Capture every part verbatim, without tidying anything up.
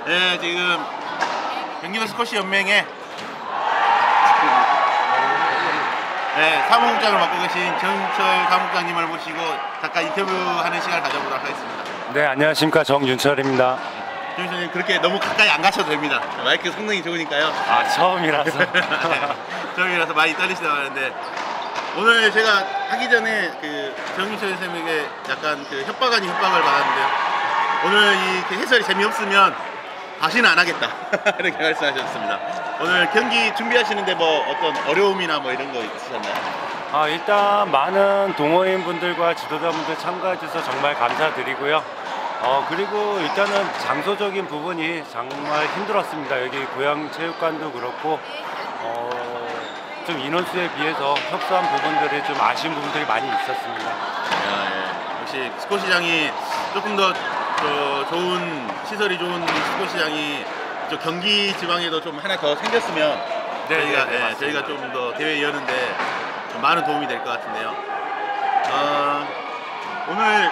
네, 지금 경기도 스쿼시 연맹의 네, 사무국장을 맡고 계신 정윤철 사무국장님을 모시고 잠깐 인터뷰하는 시간을 가져보도록 하겠습니다. 네, 안녕하십니까, 정윤철입니다. 정윤철님, 그렇게 너무 가까이 안 가셔도 됩니다. 마이크 성능이 좋으니까요. 아, 처음이라서. 네, 처음이라서 많이 떨리시다고 하는데, 오늘 제가 하기 전에 그 정윤철 선생님에게 약간 그 협박 아닌 협박을 받았는데요. 오늘 이 해설이 재미없으면 다시는 안 하겠다 이렇게 말씀하셨습니다. 오늘 경기 준비하시는데 뭐 어떤 어려움이나 뭐 이런 거 있으셨나요? 아, 일단 많은 동호인 분들과 지도자분들 참가해 주셔서 정말 감사드리고요. 어, 그리고 일단은 장소적인 부분이 정말 힘들었습니다. 여기 고양체육관도 그렇고 어, 좀 인원수에 비해서 협소한 부분들이 좀 아쉬운 부분들이 많이 있었습니다. 야, 예. 역시 스쿼시장이 조금 더 저 좋은 시설이 좋은 스쿼시장이 저 경기 지방에도 좀 하나 더 생겼으면 네, 저희가 네, 네, 예, 저희가 좀 더 대회 여는데 좀 많은 도움이 될 것 같은데요. 어, 오늘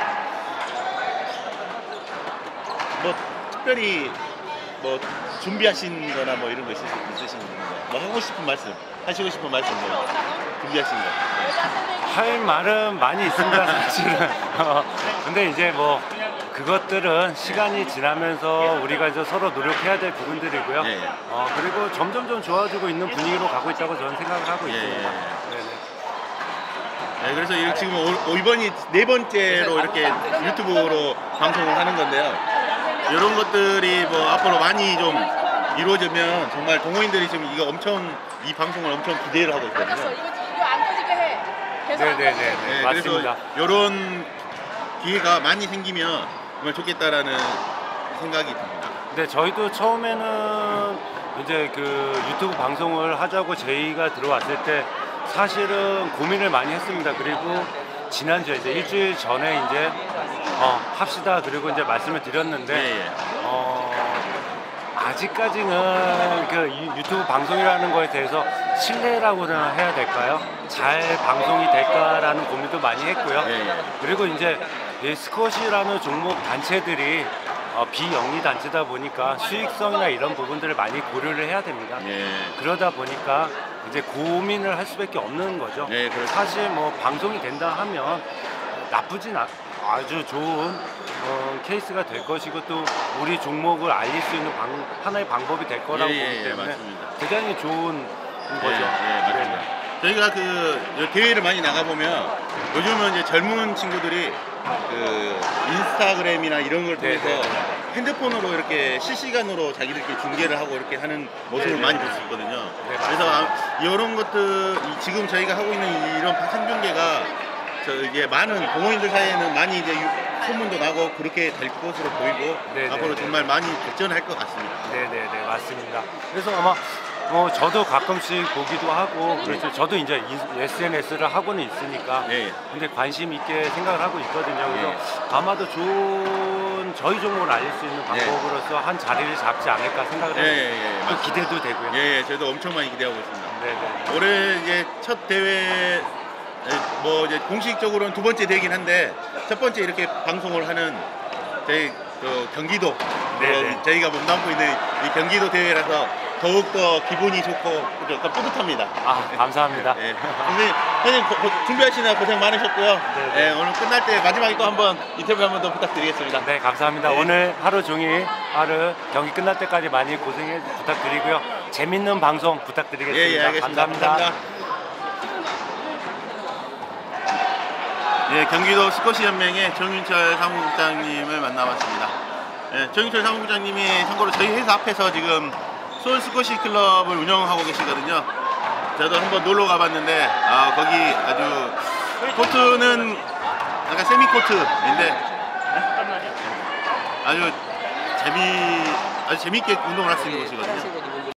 뭐 특별히 뭐 준비하신 거나 뭐 이런 거 있으신, 있으신 거, 뭐 하고 싶은 말씀, 하시고 싶은 말씀 뭐 준비하신 거. 네. 할 말은 많이 있습니다, 사실은. 어, 근데 이제 뭐 그것들은 시간이 지나면서 우리가 이제 서로 노력해야 될 부분들이고요. 예, 예. 어, 그리고 점점 좀 좋아지고 있는 분위기로 가고 있다고 저는 생각을 하고 예, 있습니다. 예. 네네. 네, 그래서 이- 지금 오, 이번이 네 번째로 이렇게 유튜브로 방송을 하는 건데요. 이런 것들이 뭐 앞으로 많이 좀 이루어지면 정말 동호인들이 지금 이거 엄청 이 방송을 엄청 기대를 하고 있거든요. 이거 이거 안 터지게 해. 계속 안 네네네. 터지게. 네, 맞습니다. 그래서 이런 기회가 많이 생기면 정말 좋겠다라는 생각이 듭니다. 근데 저희도 처음에는 이제 그 유튜브 방송을 하자고 제의가 들어왔을 때 사실은 고민을 많이 했습니다. 그리고 지난주에 이제 일주일 전에 이제 어, 합시다 그리고 이제 말씀을 드렸는데 예, 예. 어, 아직까지는 그 이 유튜브 방송이라는 거에 대해서 신뢰라고는 해야 될까요? 잘 방송이 될까라는 고민도 많이 했고요. 예, 예. 그리고 이제 이 스쿼시라는 종목 단체들이 어, 비영리 단체다 보니까 수익성이나 이런 부분들을 많이 고려를 해야 됩니다. 예. 그러다 보니까 이제 고민을 할 수밖에 없는 거죠. 네, 그렇죠. 사실 뭐 방송이 된다 하면 나쁘진 않, 아주 좋은 어, 케이스가 될 것이고 또 우리 종목을 알릴 수 있는 방, 하나의 방법이 될 거라고 예, 예, 보기 예, 때문에 맞습니다. 대단히 좋은 거죠. 예, 예, 맞습니다. 네네. 저희가 그 대회를 많이 나가 보면 요즘은 이제 젊은 친구들이 그 인스타그램이나 이런 걸 통해서 네, 네. 핸드폰으로 이렇게 실시간으로 자기들끼리 중계를 하고 이렇게 하는 모습을 네, 네. 많이 볼 수 있거든요. 네, 그래서 아, 이런 것들 이- 지금 저희가 하고 있는 이런 생중계가 저 이게 많은 동호인들 사이에는 많이 이제 유- 소문도 나고 그렇게 될 것으로 보이고 네, 네, 앞으로 네. 정말 많이 발전할 것 같습니다. 네네네, 맞습니다. 그래서 아마 어, 저도 가끔씩 보기도 하고 그렇죠. 저도 이제 에스엔에스를 하고는 있으니까 예. 근데 관심 있게 생각을 하고 있거든요. 그래서 예. 아마도 좋은 저희 종목을 알릴 수 있는 방법으로서 한 자리를 잡지 않을까 생각을 예, 합니다. 예, 예, 또 맞습니다. 기대도 되고요. 예, 예, 저도 엄청 많이 기대하고 있습니다. 네네. 올해 이제 첫 대회 뭐 이제 공식적으로는 두 번째 되긴 한데 첫 번째 이렇게 방송을 하는 저희 그 경기도 네네. 어, 저희가 몸담고 있는 이 경기도 대회라서 더욱 더 기분이 좋고 약간 뿌듯합니다. 아, 감사합니다. 예. 선생님, 선생님 고- 고- 준비하시느라 고생 많으셨고요. 네네. 예, 오늘 끝날 때 마지막에 또 한번 인터뷰 한번 더 부탁드리겠습니다. 네, 감사합니다. 네. 오늘 하루 종일 하루 경기 끝날 때까지 많이 고생해 부탁드리고요. 재밌는 방송 부탁드리겠습니다. 예, 예, 알겠습니다. 감사합니다. 예, 경기도 스쿼시 연맹의 정윤철 사무국장님을 만나봤습니다. 예, 정윤철 사무국장님이 참고로 저희 회사 앞에서 지금 소울 스쿼시 클럽을 운영하고 계시거든요. 저도 한번 놀러 가봤는데 아, 거기 아주 코트는 약간 세미 코트인데 예? 아주 재미 아주 재미있게 운동을 할 수 있는 곳이거든요.